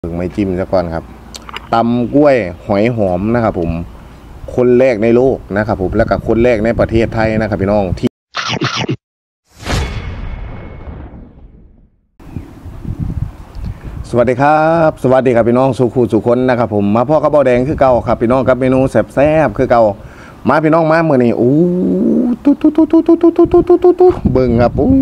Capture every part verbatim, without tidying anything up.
ถึงไม่จิ้มซะก่อนครับตำกล้วยหอยหอมนะครับผมคนแรกในโลกนะครับผมแล้วก็คนแรกในประเทศไทยนะครับพี่น้องที่สวัสดีครับสวัสดีครับพี่น้องสุขุสุขคนนะครับผมมาพ่อกระเป๋าแดงคือเก่าครับพี่น้องกับเมนูแซ่บๆคือเก่ามาพี่น้องมาเมื่อนี้โอ้ตุ๊ตุ๊ตุ๊ตุ๊ตุ๊ตุ๊ตุ๊ตุ๊ตุ๊ตุ๊เบิ่งครับโอ้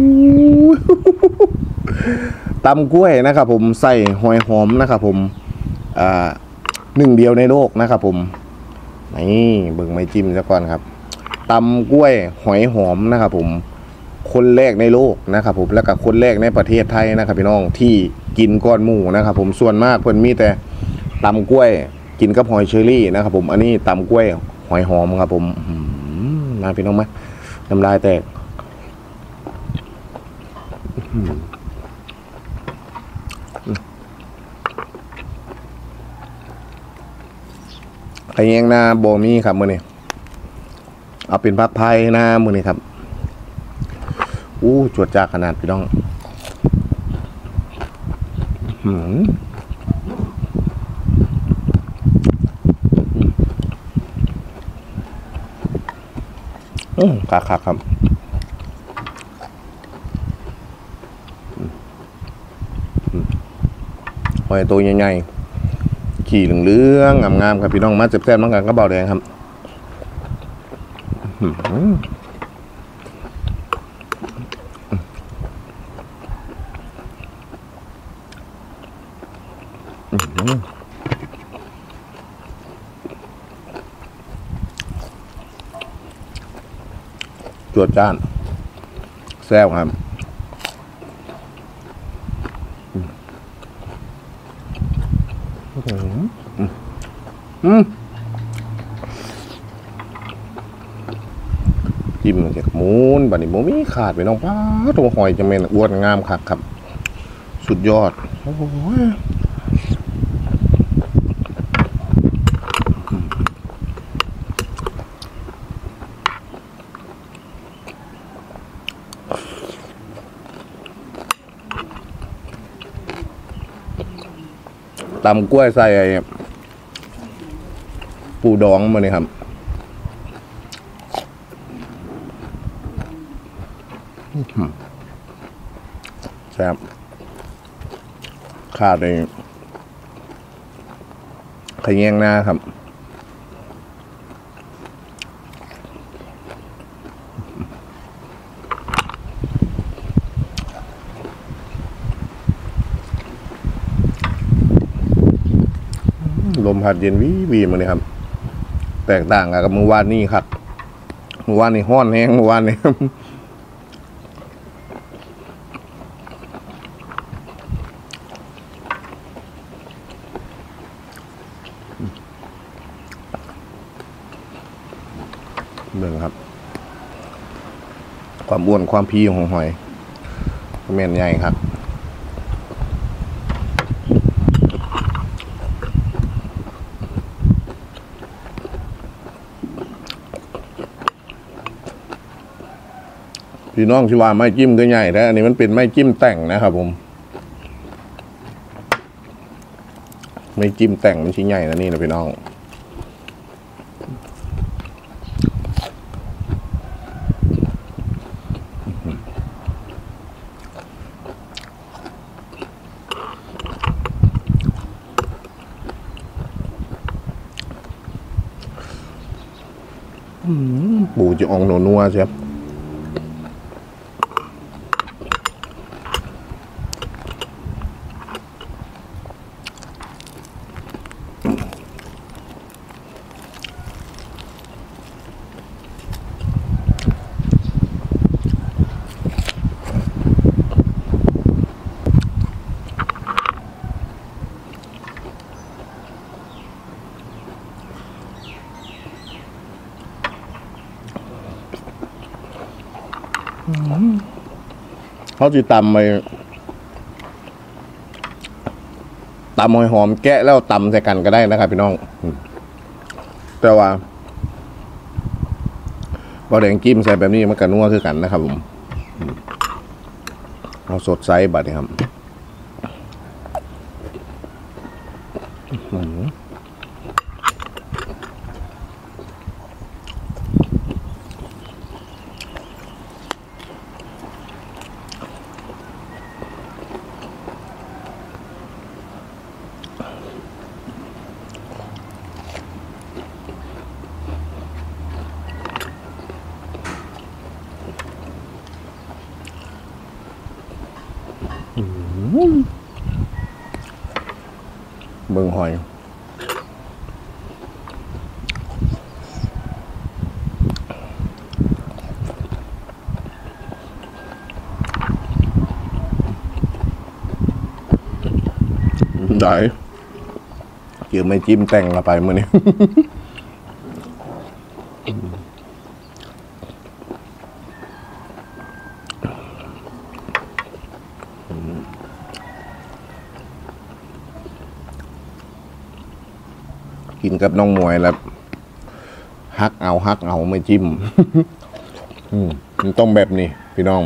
ตำกล้วยนะครับผมใส่หอยหอมนะครับผมอ่าหนึ่งเดียวในโลกนะครับผมนี่เบิ่งไม่จิ้มซะก่อนครับตำกล้วยหอยหอมนะครับผมคนแรกในโลกนะครับผมแล้วก็คนแรกในประเทศไทยนะครับพี่น้องที่กินก้อนหมูนะครับผมส่วนมากเพิ่นมีแต่ตำกล้วยกินกับหอยเชอรี่นะครับผมอันนี้ตำกล้วยหอยหอมครับผมมาพี่น้องมาน้ำลายแตกไข่แยงนาโบมี่ครับมือนี้เอาเป็นพักไพ่หน้ามือนี้ครับอู้จวดจากขนาดพี่น้องหืมอืมคักคักครับหอยตัวใหญ่ๆขี่เหลืองๆงามๆครับพี่น้องมาแซ่บๆน้องกันก็เบาแดงครับจวดจ้านแซ่บครับอืมจิ้มเก็บมูนบัดนี้โมมีขาดไปน้องป้าตัวหอยจะเป็นอ้วนงามคักครับสุดยอดโอ้ยตำกล้วยใส่ปูดองมาเลยครับแซ่บขาดเลยไข่แยงนาครับลมพัดเย็นวีวีมาเลยครับแตกต่างกับเมื่อวานนี้ครับเมื่อวานนี้ห้อนแห้งเมื่อวานนี้เบิ่งครับความอ้วนความพีของหอยแม่นใหญ่ครับพี่น้องที่ว่าไม้จิ้มก็ใหญ่แต่อันนี้มันเป็นไม้จิ้มแต่งนะครับผมไม้จิ้มแต่งมันชิ้นใหญ่นะนี่นะพี่น้องปูจะอองโนนัวใช่ไหมเขาจะตำไปตำหอยหอมแกะแล้วตำใส่กันก็ได้นะครับพี่น้องแต่ว่าบะแดงจิ้มใส่แบบนี้มันก็นัวคือกันนะครับผมเอาสดไซส์บัดนี้ครับ ออืมเบิ่งหอยได้เกี่ยวไม่จิ้มแต่งละไปมื้อนี้ กินกับน้องมวยแล้วฮักเอาฮักเอาไม่จิ้ม อืมมันต้องแบบนี้พี่น้อง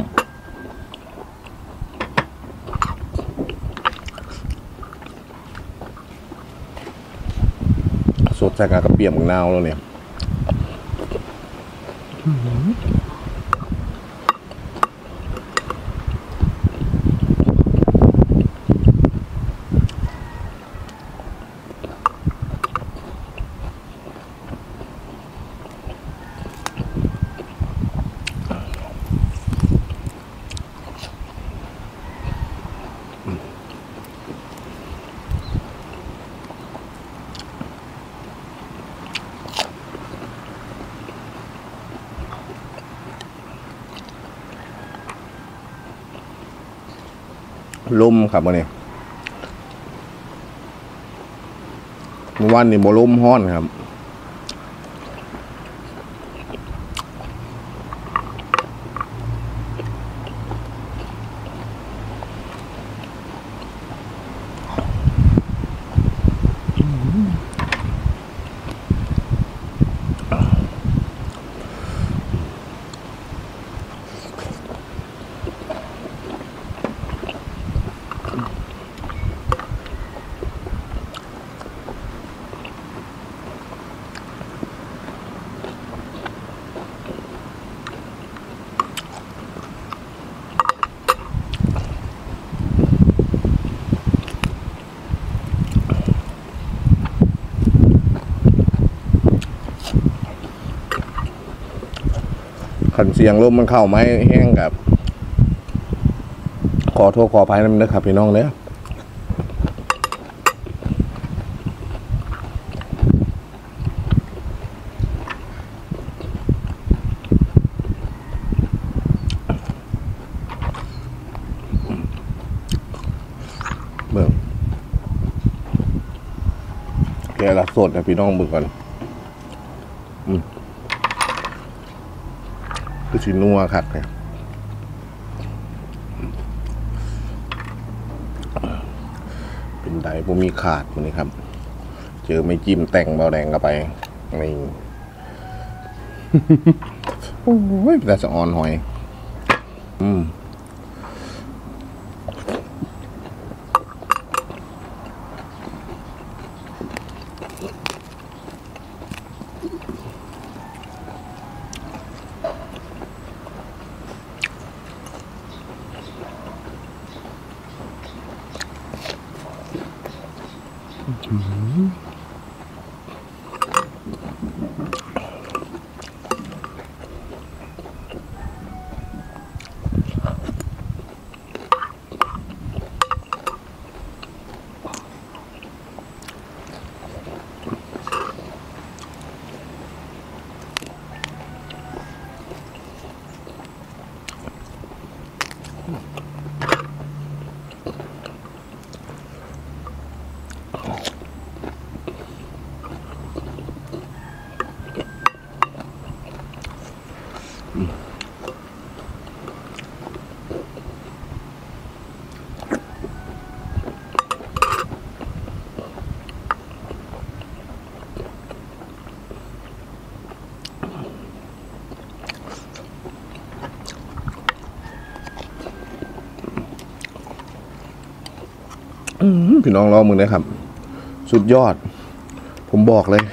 สดใส่กระเปียกมึงนาวแล้วเนี่ยลมครับวันนี้เมื่อวานนี่บ่ลมฮ้อนครับขันเสียงลมมันเข้าไม้แห้งกับขอโทษขออภัยนั่นนะครับพี่น้องเนี่ยเบิ่งแกละสดนะพี่น้องเบิ่งก่อนอืมคือชินัวคักเนี่ยเป็นไดผมมีขาดมันนี่ครับเจอไม่จิ้มแต่งเบาแดงเข้าไปนี่ โอ้ยแต่สะออนหอยอืมพี่น้องรอมึงนะครับสุดยอดผมบอกเลย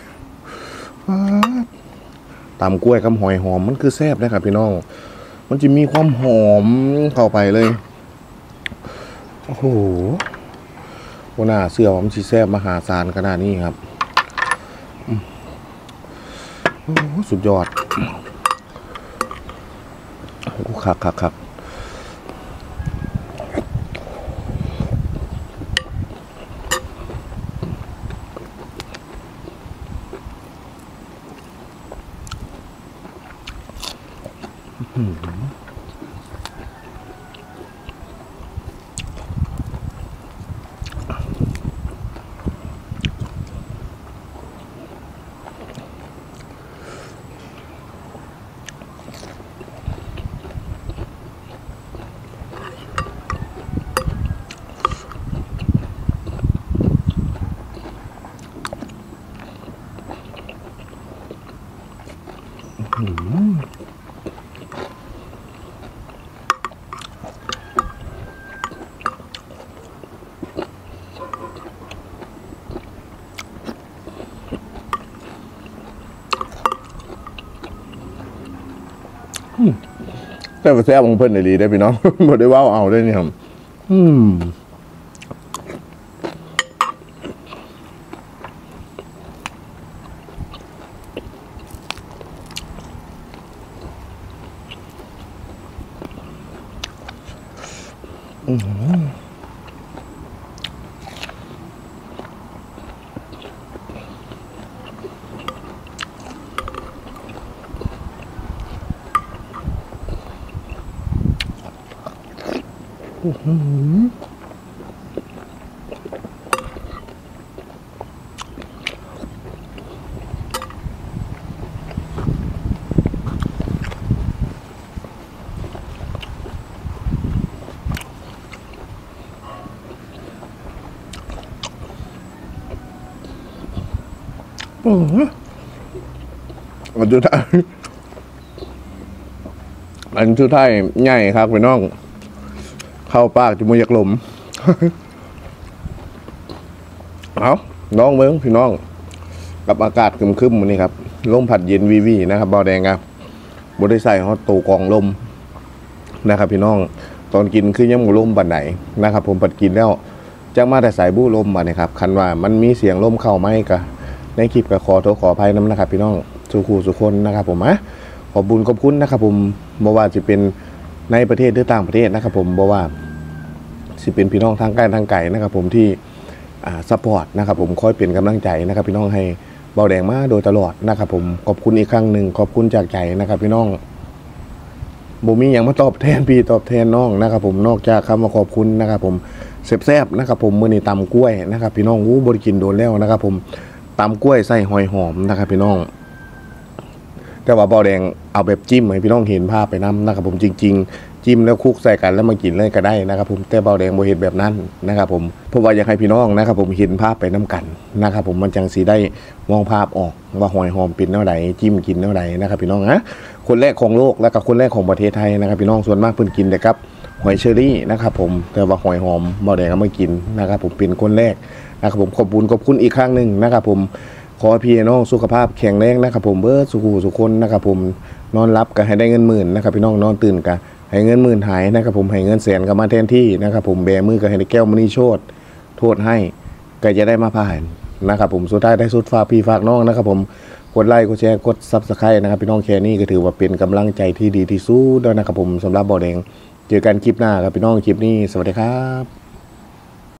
ตำกล้วยกับหอยหอมมันคือแซ่บนะครับพี่น้องมันจะมีความหอมเข้าไปเลยโอ้โหวันหน้าเสื้อผมชีแซ่บมหาศาลขนาดนี้ครับโอ้สุดยอดคักคักคักแต่แซ่บของเพื่อนดีได้พี่น้องบ่ได้ว่าเอาได้นี่ครับอืมอืมอืมอันสุดท้ายอันสุดท้ายใหญ่ครับพี่น้องเข้าปากจมูกอยากหลมเอาน้องเมืองพี่น้องกับอากาศครึมๆวันนี้ครับลมผัดเย็นวีวีนะครับเบาแดงครับบริใส่ฮอตตูกองลมนะครับพี่น้องตอนกินคือยังหมูลมบันไหนนะครับผมปัดกินแล้วจังมาแต่สายบู้ลมมาเนี่ยครับคันว่ามันมีเสียงลมเข้าไหมกะในคลิปกับขอโทษขออภัยน้ำนะครับพี่น้องสุขูสุคนนะครับผมอ่ะขอบบุญขอบคุณนะครับผมบอกว่าจะเป็นในประเทศหรือต่างประเทศนะครับผมบอกว่าสิเป็นพี่น้องทางใกล้ทางไกลนะครับผมที่อ่าซัพพอร์ตนะครับผมคอยเป็นกำลังใจนะครับพี่น้องให้เบาแดงมาโดยตลอดนะครับผมขอบคุณอีกครั้งหนึ่งขอบคุณจากใจนะครับพี่น้องบ่มีอย่างมาตอบแทนพี่ตอบแทนน้องนะครับผมนอกจากคำว่าขอบคุณนะครับผมแซ่บๆนะครับผมมื้อนี้ตำกล้วยนะครับพี่น้องอู้บ่ได้กินโดนแล้วนะครับผมตำกล้วยใส่หอยหอมนะครับพี่น้องแต่ว่าเบาแดงเอาแบบจิ้มให้พี่น้องเห็นภาพไปน้ำนะครับผมจริงๆจิ้มแล้วคลุกใส่กันแล้วมากินเลยก็ได้นะครับผมแต่เบาแดงบ่เห็นแบบนั้นนะครับผมเพราะว่าอยากให้พี่น้องนะครับผมเห็นภาพไปน้ำกันนะครับผมมันจังสีได้มองภาพออกว่าหอยหอมเป็นแนวใดจิ้มกินแนวใดนะครับพี่น้องนะคนแรกของโลกและกับคนแรกของประเทศไทยนะครับพี่น้องส่วนมากเพิ่นกินแต่ครับหอยเชอรี่นะครับผมแต่ว่าหอยหอมเบาแดงเอามากินนะครับผมเป็นคนแรกนะครับผมขอบคุณขอบคุณอีกครั้งหนึ่งนะครับผมขอพี่น้องสุขภาพแข็งแรงนะครับผมเบิร์ดสุขุสุขคนนะครับผมนอนรับก็ให้ได้เงินหมื่นนะครับพี่น้องนอนตื่นก็ให้เงินหมื่นหายนะครับผมให้เงินแสนก็มาแทนที่นะครับผมแบมือก็ให้ได้แก้วมณีโชตโทษให้ก็จะได้มาผ่านนะครับผมสุดท้ายได้สุดฝากพี่ฝากน้องนะครับผมกดไลค์กดแชร์กดซับสไครต์นะครับพี่น้องแค่นี้ก็ถือว่าเป็นกำลังใจที่ดีที่สุดแล้วนะครับผมสำหรับเบาแดงเจอกันคลิปหน้าครับพี่น้องคลิปนี้สวัสดีครับ